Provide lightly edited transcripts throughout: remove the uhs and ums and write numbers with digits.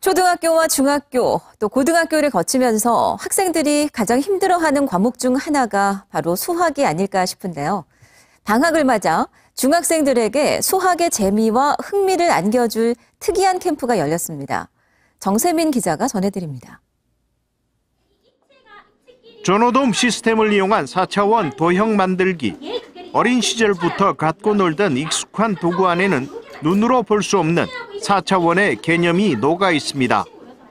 초등학교와 중학교, 또 고등학교를 거치면서 학생들이 가장 힘들어하는 과목 중 하나가 바로 수학이 아닐까 싶은데요. 방학을 맞아 중학생들에게 수학의 재미와 흥미를 안겨줄 특이한 캠프가 열렸습니다. 정세민 기자가 전해드립니다. 전호돔 시스템을 이용한 4차원 도형 만들기. 어린 시절부터 갖고 놀던 익숙한 도구 안에는 눈으로 볼 수 없는 4차원의 개념이 녹아 있습니다.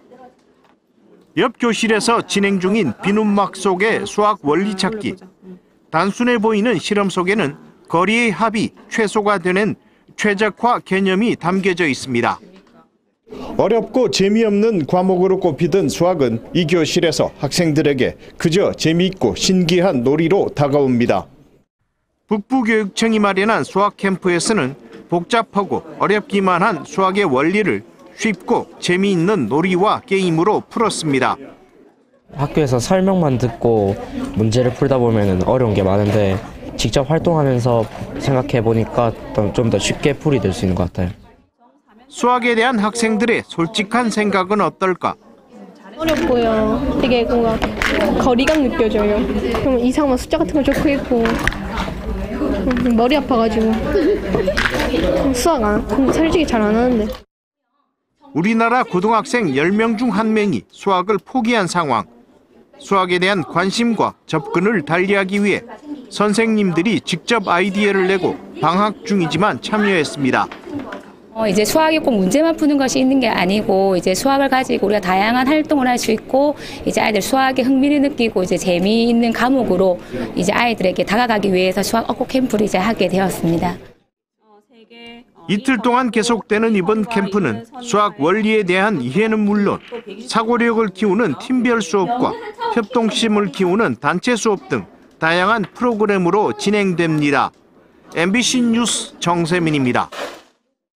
옆 교실에서 진행 중인 비눗막 속의 수학 원리 찾기. 단순해 보이는 실험 속에는 거리의 합이 최소가 되는 최적화 개념이 담겨져 있습니다. 어렵고 재미없는 과목으로 꼽히던 수학은 이 교실에서 학생들에게 그저 재미있고 신기한 놀이로 다가옵니다. 북부교육청이 마련한 수학 캠프에서는 복잡하고 어렵기만 한 수학의 원리를 쉽고 재미있는 놀이와 게임으로 풀었습니다. 학교에서 설명만 듣고 문제를 풀다 보면 어려운 게 많은데 직접 활동하면서 생각해 보니까 좀 더 쉽게 풀이될 수 있는 것 같아요. 수학에 대한 학생들의 솔직한 생각은 어떨까? 어렵고요. 되게 뭔가 거리감 느껴져요. 좀 이상한 숫자 같은 거 적혀 있고 머리 아파가지고 수학 솔직히 잘 안 하는데. 우리나라 고등학생 10명 중 1명이 수학을 포기한 상황. 수학에 대한 관심과 접근을 달리하기 위해 선생님들이 직접 아이디어를 내고 방학 중이지만 참여했습니다. 이제 수학이 꼭 문제만 푸는 것이 있는 게 아니고 이제 수학을 가지고 우리가 다양한 활동을 할 수 있고 이제 아이들 수학에 흥미를 느끼고 이제 재미있는 과목으로 이제 아이들에게 다가가기 위해서 수학 어구 캠프를 이제 하게 되었습니다. 이틀 동안 계속되는 이번 캠프는 수학 원리에 대한 이해는 물론 사고력을 키우는 팀별 수업과 협동심을 키우는 단체 수업 등 다양한 프로그램으로 진행됩니다. MBC 뉴스 정세민입니다.